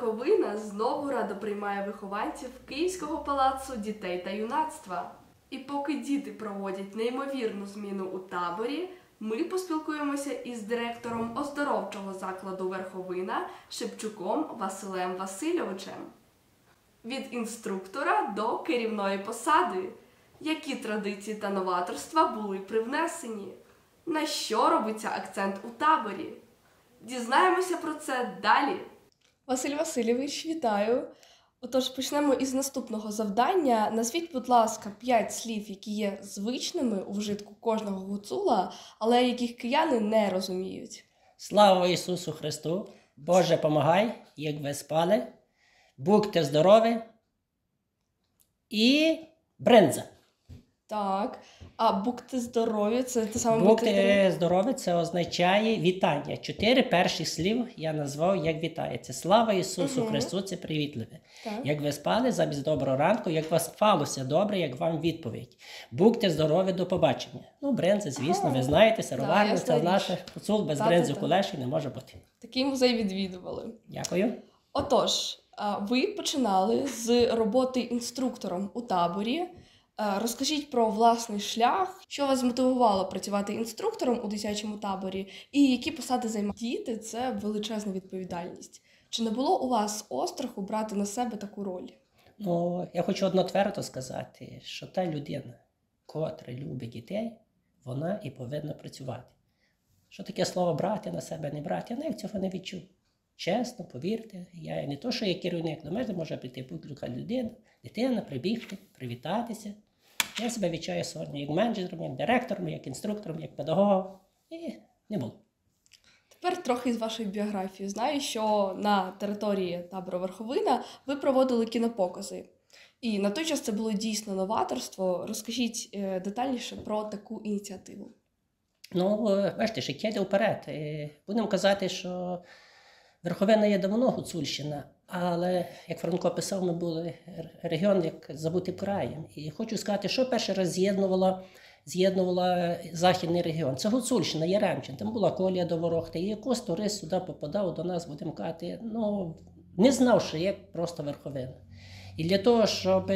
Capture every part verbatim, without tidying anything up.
Верховина знову радо приймає вихованців Київського палацу дітей та юнацтва. І поки діти проводять неймовірну зміну у таборі, ми поспілкуємося із директором оздоровчого закладу Верховина Шепчуком Василем Васильовичем. Від інструктора до керівної посади. Які традиції та новаторства були привнесені? На що робиться акцент у таборі? Дізнаємося про це далі. Василь Васильович, вітаю! Отож, почнемо із наступного завдання. Назвіть, будь ласка, п'ять слів, які є звичними у вжитку кожного гуцула, але яких кияни не розуміють. Слава Ісусу Христу! Боже, помагай, як ви спали. Будьте здорові. І бринза. Так, а будьте здорові, це те саме Будьте здорові, це означає вітання. Чотири перших слів я назвав, як вітається. Слава Ісусу угу. Христу, це привітливе. Так. Як ви спали, замість доброго ранку, як вас спалося добре, як вам відповідь. Будьте здорові, до побачення. Ну, бринза, звісно, ага. ви знаєте, сироварня, це наш гуцул, без бринзи кулеші не може бути. Такий музей відвідували. Дякую. Отож, ви починали з роботи інструктором у таборі. Розкажіть про власний шлях, що вас змотивувало працювати інструктором у дитячому таборі і які посади займають діти – це величезна відповідальність. Чи не було у вас остраху брати на себе таку роль? Ну, я хочу одно твердо сказати, що та людина, котра любить дітей, вона і повинна працювати. Що таке слово брати на себе, не брати, я навіть цього не відчув. Чесно, повірте, я не то, що я керівник, до мене може прийти будь-яка людина, дитина, прибігти, привітатися. Я себе відчуваю сьогодні як менеджером, як директором, як інструктором, як педагогом. І не було. Тепер трохи з вашої біографії. Знаю, що на території табору Верховина ви проводили кінопокази. І на той час це було дійсно новаторство. Розкажіть детальніше про таку ініціативу. Ну, бачите, ще йде вперед. Будемо казати, що Верховина є давно Гуцульщина, але, як Франко писав, ми були регіон, як забутим краєм. І хочу сказати, що перший раз з'єднувала, з'єднувала Західний регіон. Це Гуцульщина, Яремчин, там була колія до Ворохти. І якось турист сюди попадав до нас, будемо казати, ну, не знав, що є просто Верховина. І для того, щоб,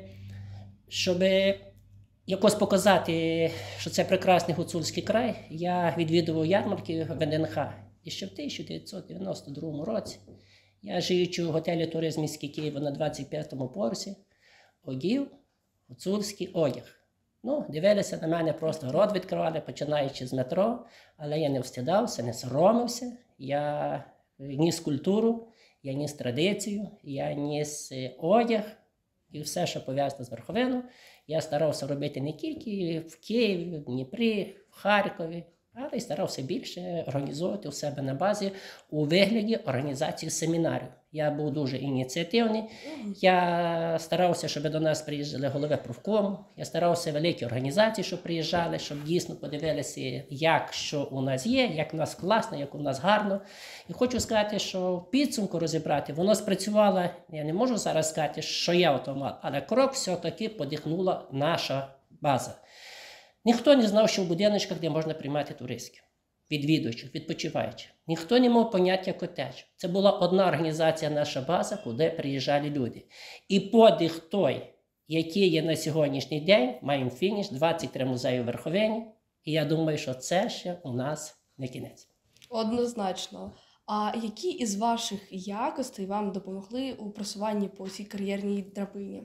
щоб якось показати, що це прекрасний гуцульський край, я відвідував ярмарки в ен ен ха. І ще в тисяча дев'ятсот дев'яносто другому році я, живучи у готелі «Туризм міський Києва» на двадцять п'ятому поверсі, одів гуцульський одяг. Ну, дивилися на мене, просто рот відкривали, починаючи з метро, але я не встидався, не соромився. Я ніс культуру, я ніс традицію, я ніс одяг і все, що пов'язано з Верховиною. Я старався робити не тільки в Києві, в Дніпрі, в Харкові, але й старався більше організовувати у себе на базі у вигляді організації семінарів. Я був дуже ініціативний. Я старався, щоб до нас приїжджали голови профкому. Я старався великі організації, щоб приїжджали, щоб дійсно подивилися, як що у нас є, як у нас класно, як у нас гарно. І хочу сказати, що в підсумку розібрати, воно спрацювало, я не можу зараз сказати, що я автомат, але крок все-таки подихнула наша база. Ніхто не знав, що в будиночках, де можна приймати туристів, відвідувачів, відпочиваючих. Ніхто не мав поняття котедж. Це була одна організація, наша база, куди приїжджали люди. І подих той, який є на сьогоднішній день, маємо фініш, двадцять три музеї у Верховині. І я думаю, що це ще у нас не кінець. Однозначно. А які із ваших якостей вам допомогли у просуванні по цій кар'єрній драбині?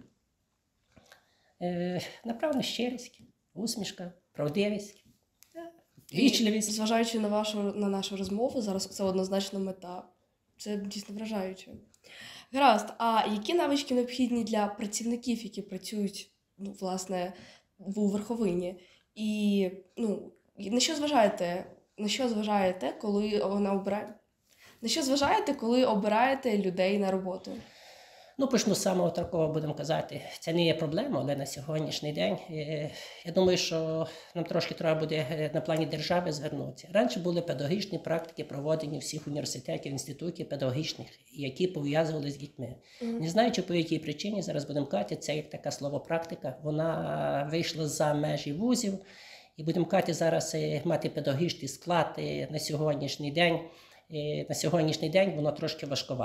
Е, напевно, щирість. Усмішка, правдивість, вічливість. Зважаючи на вашу, на нашу розмову, зараз це однозначно мета. Це дійсно вражаюче. Гаразд, а які навички необхідні для працівників, які працюють, ну, власне, у Верховині? І, ну, на що зважаєте, на що зважаєте, коли вона обирає? На що зважаєте, коли обираєте людей на роботу? Ну, почну з самого такого, будемо казати, це не є проблема, але на сьогоднішній день, я думаю, що нам трошки треба буде на плані держави звернутися. Раніше були педагогічні практики, проводені всіх університетів, інститутів педагогічних, які пов'язували з дітьми. Mm. Не знаю, чи по якій причині, зараз будемо казати, це як така словопрактика, вона вийшла за межі вузів, і будемо казати, зараз мати педагогічний склад на сьогоднішній день, на сьогоднішній день воно трошки важковато.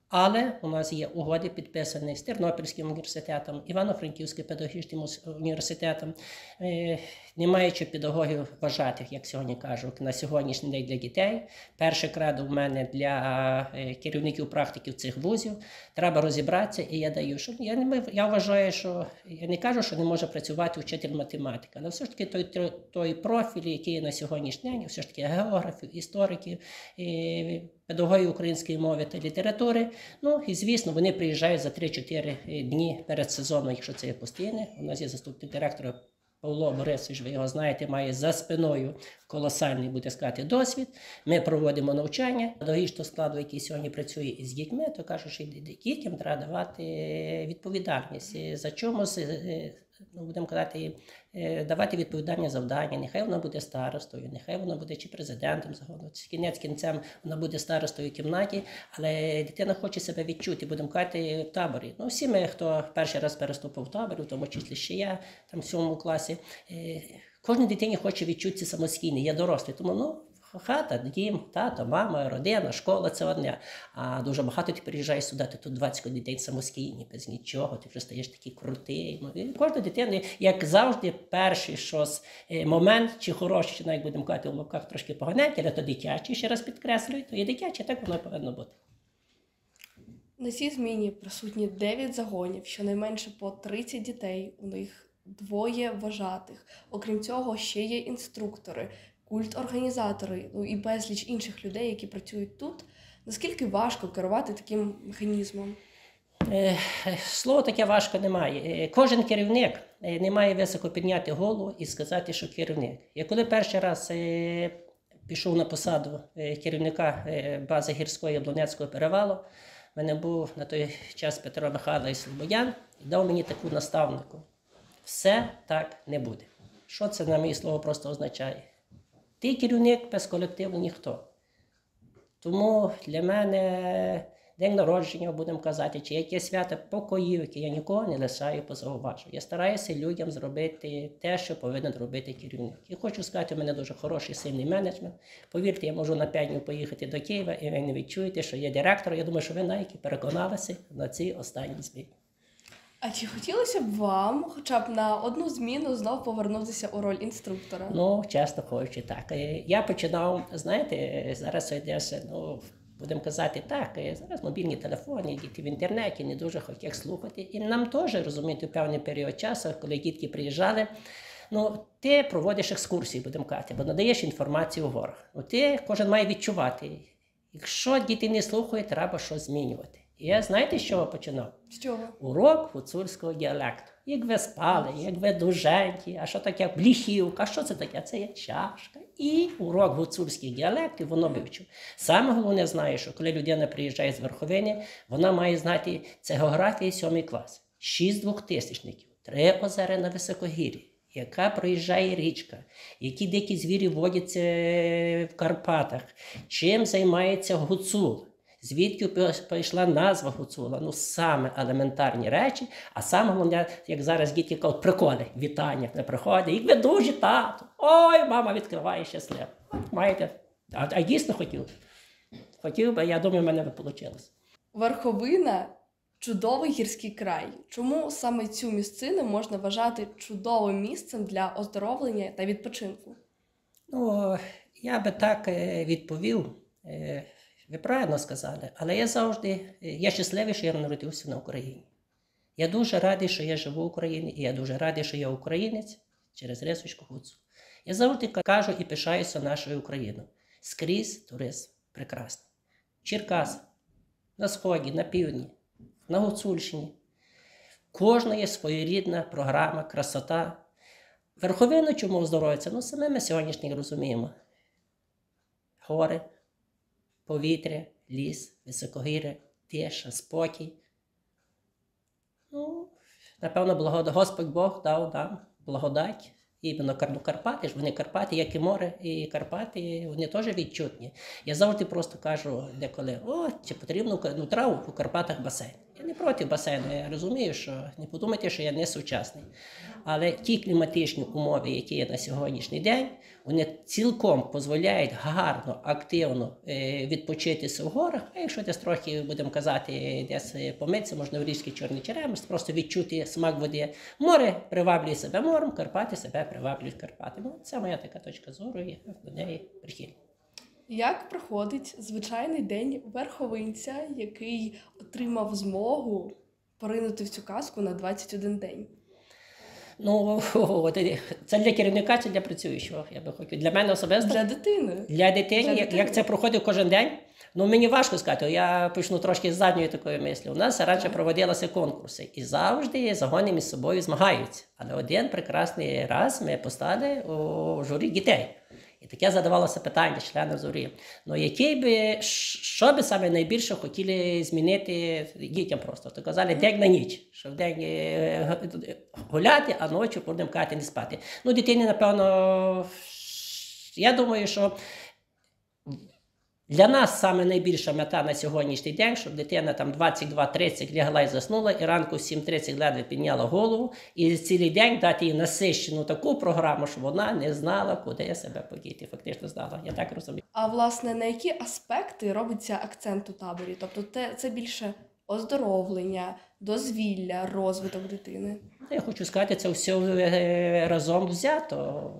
Але у нас є угоди, підписані з Тернопільським університетом, Івано-Франківським педагогічним університетом, е, не маючи педагогів вважатих, як сьогодні кажуть, на сьогоднішній день для дітей. Перше кредо в мене для е, керівників практиків цих вузів. Треба розібратися, і я даю, що я, не, я вважаю, що я не кажу, що не може працювати вчитель математики, але все ж таки той, той, той профіль, який є на сьогоднішній день, все ж таки географів, істориків, е, педагогів української мови та літератури. Ну і звісно, вони приїжджають за три-чотири дні перед сезоном, якщо це є постійне. У нас є заступник директора Павло Борисович, ви його знаєте, має за спиною колосальний, буде сказати, досвід. Ми проводимо навчання педагогічного складу, який сьогодні працює із дітьми, то кажуть, що дітям треба давати відповідальність. За чомусь, ну, будемо казати, давати відповідальні завдання. Нехай вона буде старостою, нехай вона буде чи президентом загону, чи кінець кінцем вона буде старостою в кімнаті, але дитина хоче себе відчути, будемо казати, в таборі. Ну, всі ми, хто перший раз переступив в таборі, в тому числі ще я, там в сьомому класі, кожній дитині хоче відчутися самостійно, є дорослий, тому, ну, хата, дім, тато, мама, родина, школа – це одне. А дуже багато ти приїжджаєш сюди, ти тут двадцять дітей самостійні, без нічого, ти вже стаєш такий крутий. Ну, і кожна дитина, як завжди, перший щось момент, чи хороший, чи навіть будемо казати в лапках трошки поганенький, але то дитячий, ще раз підкреслюю, то є дитячий, так воно повинно бути. На цій зміні присутні дев'ять загонів, щонайменше по тридцять дітей, у них двоє вважатих. Окрім цього, ще є інструктори, культ-організатори, ну і безліч інших людей, які працюють тут. Наскільки важко керувати таким механізмом? Е, слово таке важко немає. Е, кожен керівник е, не має високо підняти голову і сказати, що керівник. Я коли перший раз е, пішов на посаду е, керівника е, бази гірської Яблунецького перевалу, в мене був на той час Петро Михайлович Слободян і дав мені таку наставнику. Все так не буде. Що це, на моє слово, просто означає? Ти керівник, без колективу ніхто. Тому для мене день народження, будемо казати, чи якесь свято покоївки, я нікого не лишаю поза увагою. Я стараюся людям зробити те, що повинен робити керівник. І хочу сказати, у мене дуже хороший, сильний менеджмент. Повірте, я можу на п'ять днів поїхати до Києва, і ви не відчуєте, що є директор. Я думаю, що ви навіть переконалися на цій останній зміні. А чи хотілося б вам хоча б на одну зміну знов повернутися у роль інструктора? Ну, чесно кажучи, так. Я починав, знаєте, зараз йдеться, ну, будемо казати, так, зараз мобільні телефони, діти в інтернеті, не дуже хочуть слухати. І нам теж, розумієте, в певний період часу, коли дітки приїжджали, ну, ти проводиш екскурсії, будемо казати, бо надаєш інформацію в горах. Ну, ти, кожен має відчувати. Якщо діти не слухають, треба щось змінювати. І я, знаєте, з чого починав? З чого? Урок гуцульського діалекту. Як ви спали, як ви дуженькі, а що таке бліхівка, що це таке? Це є чашка. І урок гуцульських діалектів воно вивчив. Саме головне знає, що коли людина приїжджає з Верховини, вона має знати, це географія сьомий клас. Шість двохтисячників, три озера на високогір'ї, яка проїжджає річка, які дикі звірі водяться в Карпатах, чим займається гуцул. Звідки пішла назва гуцула? Ну, саме елементарні речі, а саме головне, як зараз діти кажуть, приколи, вітання, не приходять, як ви дуже, тату, ой, мама відкриває щасливо. Маєте, а, а дійсно хотів. Хотів би, я думаю, в мене би вийшло. Верховина – чудовий гірський край. Чому саме цю місцину можна вважати чудовим місцем для оздоровлення та відпочинку? Ну, я би так відповів. Ви правильно сказали, але я завжди, я щасливий, що я народився на Україні. Я дуже радий, що я живу в Україні, і я дуже радий, що я українець через рисочку Гуцул. Я завжди кажу і пишаюся нашою Україною. Скрізь туризм прекрасний. Черкас, на Сході, на Півдні, на Гуцульщині. Кожна є своєрідна програма, красота. Верховина чому оздоровиться? Ну, саме ми сьогоднішніх розуміємо. Гори, повітря, ліс, високогір'я, тиша, спокій. Ну, напевно, благодать. Господь Бог дав нам благодать. Іменно Карпати ж, вони Карпати, як і море, і Карпати, вони теж відчутні. Я завжди просто кажу деколи, о, чи потрібно, ну, траву у Карпатах басейн. Я не проти басейну, я розумію, що не подумайте, що я не сучасний. Але ті кліматичні умови, які є на сьогоднішній день, вони цілком дозволяють гарно, активно е, відпочитися в горах. А якщо десь трохи, будемо казати, десь помитися, можна в річці Чорний Черемис, просто відчути смак води. Море приваблює себе морем, Карпати себе приваблюють Карпатами. Це моя така точка зору, і до неї прихильна. Як проходить звичайний день верховинця, який отримав змогу поринути в цю казку на двадцять один день? Ну, це для керівника чи для працюючого, я би хотів. Для мене особисто? Для дитини. Для дитини, Для як, дитини. як це проходить кожен день? Ну, мені важко сказати, я почну трошки з задньої такої мислі. У нас раніше проводилися конкурси, і завжди загони між собою змагаються. Але один прекрасний раз ми постали у журі дітей. І таке задавалося питання членів журі. Ну, який би, що би саме найбільше хотіли змінити дітям просто? То казали день на ніч, що в день гуляти, а ночі будемо кати не спати. Ну, дитині, напевно, я думаю, що для нас саме найбільша мета на сьогоднішній день, щоб дитина там двадцять два тридцять лягла і заснула, і ранку в сім тридцять ледве підняла голову, і цілий день дати їй насищену таку програму, щоб вона не знала, куди себе подіти. Фактично знала, я так розумію. А, власне, на які аспекти робиться акцент у таборі? Тобто те, це більше оздоровлення, дозвілля, розвиток дитини? Я хочу сказати, це все разом взято.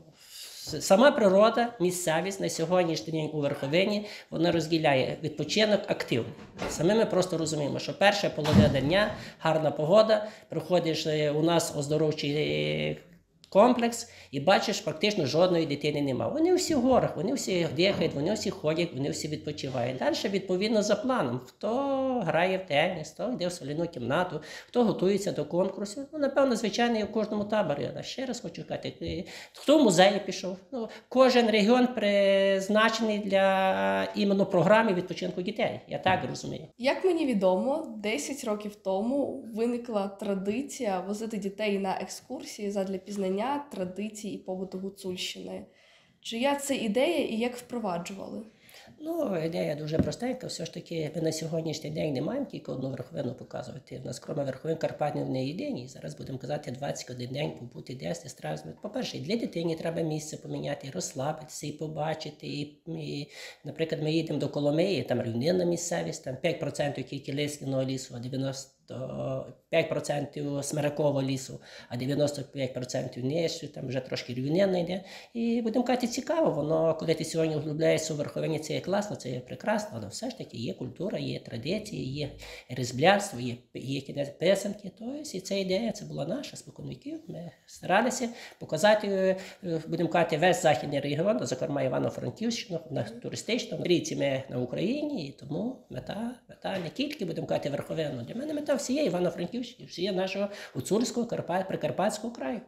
Сама природа, місцевість на сьогоднішній день у Верховині, вона розділяє відпочинок активний. Саме ми просто розуміємо, що перша половина дня, гарна погода, приходиш у нас оздоровчий комплекс і бачиш, практично жодної дитини немає. Вони всі в горах, вони всі дихають, вони всі ходять, вони всі відпочивають. Далі, відповідно, за планом. Хто грає в теніс, хто йде в соляну кімнату, хто готується до конкурсів. Ну, напевно, звичайно, і в кожному таборі. Але ще раз хочу сказати, хто в музеї пішов. Ну, кожен регіон призначений для іменно програми відпочинку дітей. Я так розумію. Як мені відомо, десять років тому виникла традиція возити дітей на екскурсії задля пізнання традицій і побуту Гуцульщини. Чия це ідея і як впроваджували? Ну, ідея дуже простенька. Все ж таки, ми на сьогоднішній день не маємо тільки одну верховину показувати. У нас, крім верховин, Карпатів не єдині. Зараз будемо казати двадцять один день побути десь, і страшно. По-перше, і для дитини треба місце поміняти, розслабитися і побачити. І, і, наприклад, ми їдемо до Коломиї, там рівнинна місцевість, там п'ять відсотків тільки лисляного лісу, а дев'яносто п'ять відсотків смиракового лісу, а дев'яносто п'ять відсотків нижче, там вже трошки рівнинна йде. І будемо казати, цікаво, воно, коли ти сьогодні вглубляєшся у Верховині, це є класно, це є прекрасно, але все ж таки є культура, є традиції, є різблярство, є, є кінець писанки. Тобто, і ця ідея, це була наша, споконвіків. Ми старалися показати, будемо казати, весь західний регіон, зокрема Івано-Франківщину, на туристичному. Ріці ми на Україні, і тому мета, мета не тільки, будемо казати, Верховину. Для мене мета всієї Івано-Франківщини, всієї нашого гуцульського, Карпат, Прикарпатського краю.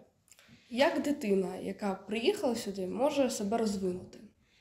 Як дитина, яка приїхала сюди, може себе розвинути?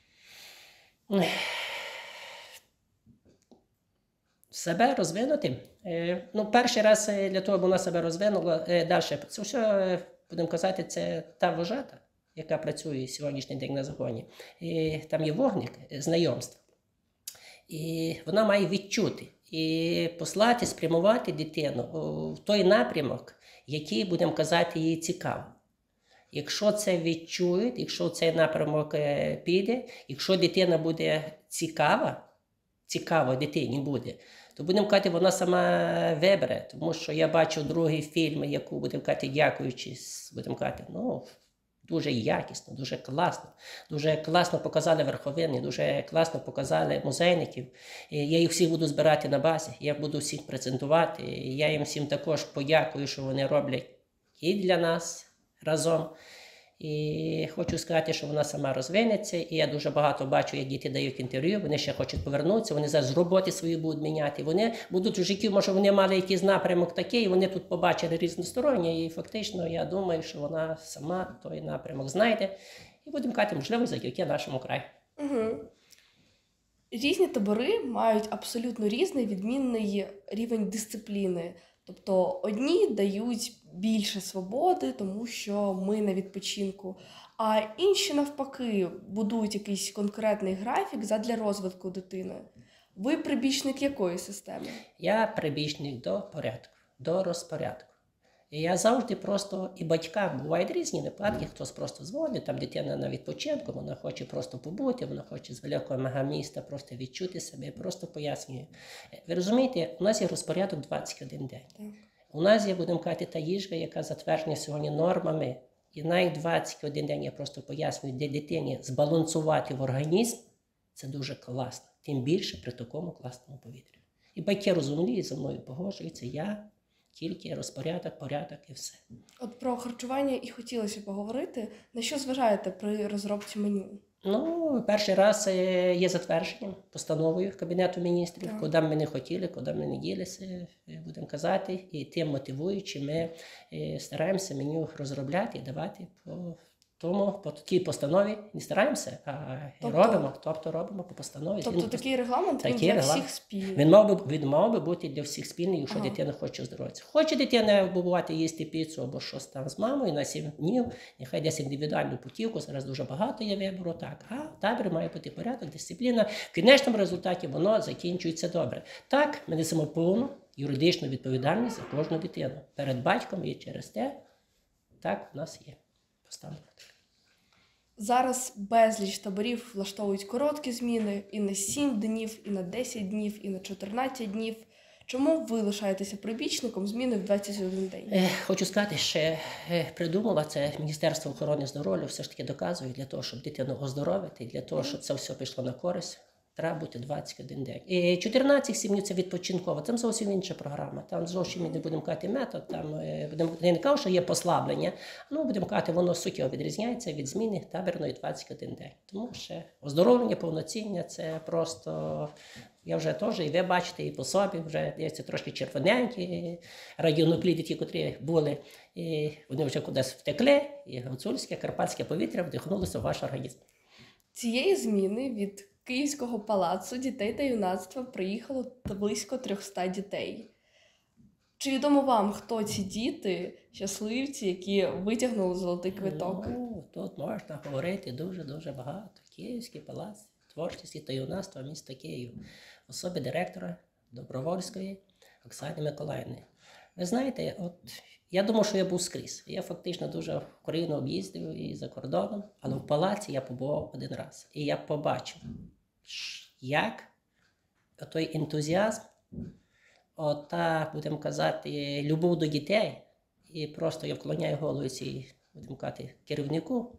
Себе розвинути? Ну, перший раз для того, щоб вона себе розвинула, далі, це все, будемо казати, це та вожата, яка працює сьогоднішній день на загоні. І там є вогник знайомств. І вона має відчути і послати, спрямувати дитину в той напрямок, який, будемо казати, їй цікаво. Якщо це відчують, якщо цей напрямок піде, якщо дитина буде цікава, цікаво дитині буде, то, будемо казати, вона сама вибере. Тому що я бачу другий фільм, яку, будемо казати, дякуючи, будемо казати, ну, дуже якісно, дуже класно. Дуже класно показали верховини, дуже класно показали музейників. Я їх всіх буду збирати на базі, я буду всіх презентувати. Я їм всім також подякую, що вони роблять і для нас разом. І хочу сказати, що вона сама розвинеться. І я дуже багато бачу, як діти дають інтерв'ю, вони ще хочуть повернутися, вони зараз роботи свої будуть міняти. Вони будуть в житті, може вони мали якийсь напрямок такий, і вони тут побачили різносторонні. І фактично я думаю, що вона сама той напрямок знайде. І будемо казати, можливо, завдяки нашому краю. Угу. Різні табори мають абсолютно різний відмінний рівень дисципліни. Тобто одні дають більше свободи, тому що ми на відпочинку, а інші навпаки будують якийсь конкретний графік задля розвитку дитини. Ви прибічник якої системи? Я прибічник до порядку, до розпорядку. І я завжди просто і батькам, бувають різні випадки, хтось просто дзвонить, там дитина на відпочинку, вона хоче просто побути, вона хоче з великого мегаміста просто відчути себе, я просто пояснюю. Ви розумієте, у нас є розпорядок двадцять один день. Так. У нас є, будемо казати, та їжа, яка затверджена сьогодні нормами, і навіть двадцять один день я просто пояснюю, де дитині збалансувати в організм, це дуже класно, тим більше при такому класному повітрі. І батьки розуміють, зі мною погоджуються, я тільки розпорядок, порядок і все. От про харчування і хотілося поговорити. На що зважаєте при розробці меню? Ну, перший раз е, є затвердження постановою Кабінету міністрів, Так. куди б ми не хотіли, куди б ми не ділися, е, будемо казати. І тим мотивуючи, ми е, стараємося меню розробляти і давати по тому, по такій постанові. Не стараємося, а Тобто- робимо, тобто робимо по постанові. Тобто Він такий регламент він Такий для регламент. всіх спільний. Він мав би, він мав би бути для всіх спільний, якщо Ага. дитина хоче оздоровитися. Хоче дитина бувати їсти піцу або щось там з мамою на сім днів, нехай десь індивідуальну путівку, зараз дуже багато є вибору, так. А в таборі має бути порядок, дисципліна. В кінечному результаті воно закінчується добре. Так, ми несемо повну юридичну відповідальність за кожну дитину. Перед батьком і через те, так в нас є поставлено. Зараз безліч таборів влаштовують короткі зміни і на сім днів, і на десять днів, і на чотирнадцять днів. Чому ви лишаєтеся прибічником зміни в двадцять один день? Е, Хочу сказати, ще е, придумала це Міністерство охорони здоров'я, все ж таки доказує, для того, щоб дитину оздоровити, для того, щоб це все пішло на користь, треба бути двадцять один день. І чотирнадцять сім днів – це відпочинково, там зовсім інша програма, там зовсім не будемо казати метод, там е, будемо, я не кажу, що є послаблення, ну будемо казати, воно суттєво відрізняється від зміни табірної двадцять один день. Тому ще оздоровлення, повноціння – це просто... Я вже теж, і ви бачите, і по собі вже дивіться трошки червоненькі радіонукліди, ті, котрі були, і вони вже кудись втекли, і гуцульське, карпатське повітря вдихнулося в ваш організм. Цієї зміни від Київського палацу дітей та юнацтва приїхало близько триста дітей. Чи відомо вам, хто ці діти, щасливці, які витягнули золотий квиток? Ну, тут можна говорити дуже-дуже багато. Київський палац творчості та юнацтва міста Київ. В особі директора Добровольської Оксани Миколаївни. Ви знаєте, от я думав, що я був скрізь. Я фактично дуже Україну об'їздив і за кордоном, але в палаці я побував один раз. І я побачив, як той ентузіазм, ота, будемо казати, любов до дітей, і просто я вклоняю голову цій, будемо казати, керівнику.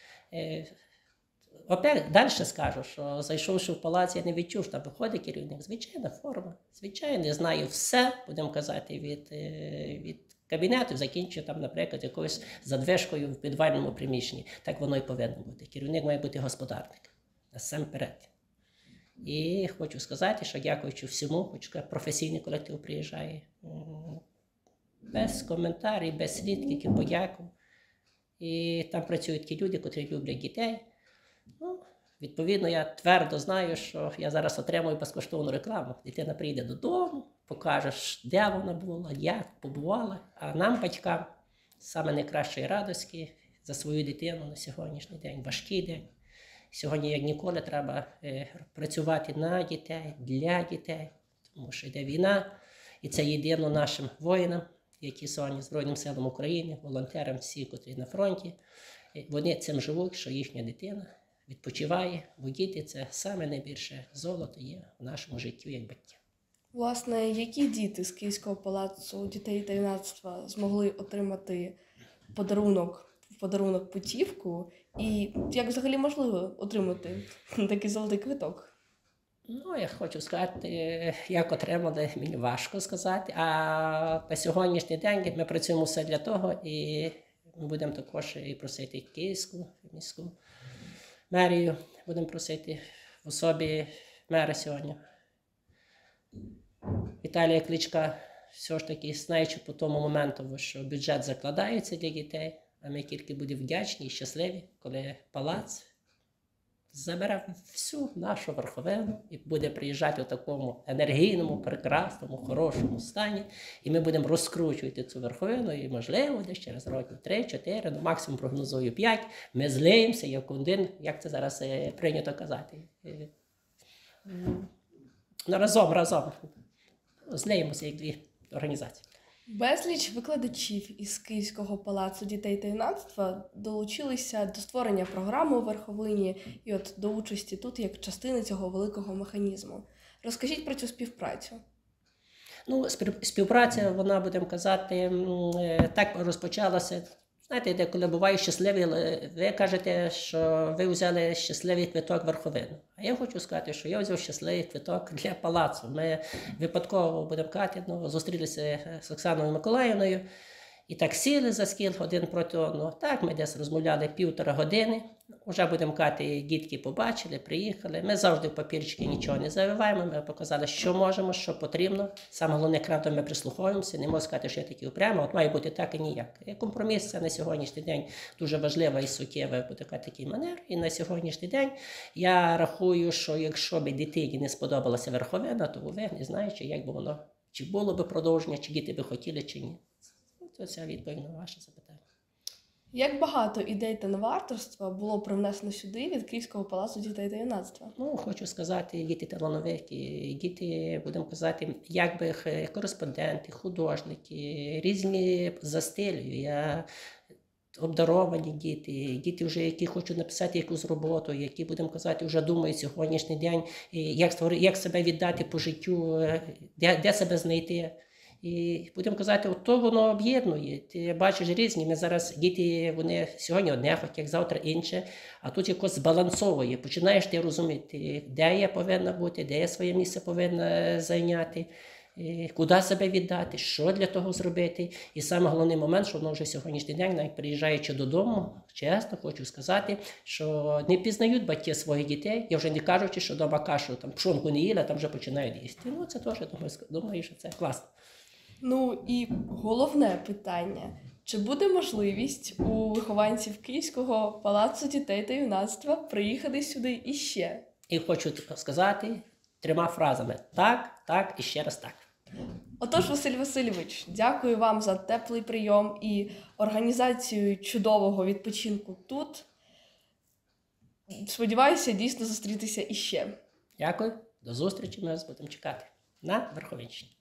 Опять далі скажу, що зайшовши в палац, я не відчув, що там виходить керівник. Звичайна форма, звичайно, я знаю все, будемо казати, від, від кабінету, закінчую там, наприклад, якоюсь задвижкою в підвальному приміщенні. Так воно і повинно бути. Керівник має бути господарник, насамперед. І хочу сказати, що дякуючи всьому, хочу сказати, професійний колектив приїжджає. Без коментарів, без слів, тільки подяку. І там працюють ті люди, котрі люблять дітей. Ну, відповідно, я твердо знаю, що я зараз отримую безкоштовну рекламу. Дитина прийде додому, покажеш, де вона була, як побувала. А нам, батькам, саме найкращої радості за свою дитину на сьогоднішній день, важкий день. Сьогодні, як ніколи, треба е, працювати на дітей, для дітей, тому що йде війна, і це єдино нашим воїнам, які сьогодні Збройним силам України, волонтерам всі, котрі на фронті, вони цим живуть, що їхня дитина відпочиває, бо діти – це саме найбільше золото є в нашому житті як батьків. Власне, які діти з Київського палацу дітей та юнацтва змогли отримати подарунок, в подарунок путівку? І як взагалі можливо отримати такий золотий квиток? Ну, я хочу сказати, як отримали, мені важко сказати. А на сьогоднішній день ми працюємо все для того, і ми будемо також і просити Київську міську мерію, будемо просити в особі мера сьогодні. Віталія Кличка, все ж таки, знаючи по тому моменту, що бюджет закладається для дітей, а ми тільки будемо вдячні і щасливі, коли палац забере всю нашу верховину і буде приїжджати в такому енергійному, прекрасному, хорошому стані. І ми будемо розкручувати цю верховину, і, можливо, десь через років три-чотири, ну, максимум прогнозую п'ять, ми злиємося, як один, як це зараз е, прийнято казати. Ну, разом, разом. Злеємося як дві організації. Безліч викладачів із Київського палацу дітей та юнацтва долучилися до створення програми у Верховині і от до участі тут як частини цього великого механізму. Розкажіть про цю співпрацю. Ну, спів- співпраця, вона, будемо казати, м, е, так розпочалася. Знаєте, де коли буває щасливі, але ви кажете, що ви взяли щасливий квиток в Верховину. А я хочу сказати, що я взяв щасливий квиток для палацу. Ми випадково, будемо казати, ну, зустрілися з Оксаною Миколаївною і так сіли за стіл один проти одного. Так, ми десь розмовляли півтора години. Уже, будемо казати, дітки побачили, приїхали. Ми завжди в папірчики нічого не завиваємо. Ми показали, що можемо, що потрібно. Саме головне, кратом ми прислуховуємося. Не можу сказати, що я такий упрямо. От має бути так і ніяк. І компроміс – це на сьогоднішній день дуже важлива і суттєва, буде казати, такий манер. І на сьогоднішній день я рахую, що якщо б дитині не сподобалася Верховина, то ви не знаєте, як би воно, чи було б продовження, чи діти би хотіли, чи ні. Це ця відповідь на ваше запитання. Як багато ідей та новаторства було привнесено сюди від Київського палацу дітей та юнацтва? Ну, хочу сказати, діти талановиті, діти, будемо казати, якби х- кореспонденти, художники, різні за стилю. Я обдаровані діти, діти вже, які хочуть написати якусь роботу, які, будемо казати, вже думають сьогоднішній день, і як, створи, як себе віддати по життю, е, де, де себе знайти. І будемо казати, от то воно об'єднує. Ти бачиш різні. Ми зараз діти, вони сьогодні одне хочуть, завтра інше, а тут якось збалансовує. Починаєш ти розуміти, де я повинна бути, де я своє місце повинна зайняти, і куди себе віддати, що для того зробити. І саме головний момент, що воно вже сьогоднішній день, навіть приїжджаючи додому, чесно хочу сказати, що не пізнають батьки своїх дітей. Я вже не кажучи, що вдома кашу, там пшонку не їли, а там вже починають їсти. Ну це теж, думаю, думаю, що це класно. Ну і головне питання. Чи буде можливість у вихованців Київського палацу дітей та юнацтва приїхати сюди іще? І хочу сказати трьома фразами: так, так і ще раз так. Отож, Василь Васильович, дякую вам за теплий прийом і організацію чудового відпочинку тут. Сподіваюся, дійсно зустрітися іще. Дякую, до зустрічі, ми вас будемо чекати на Верховинщині.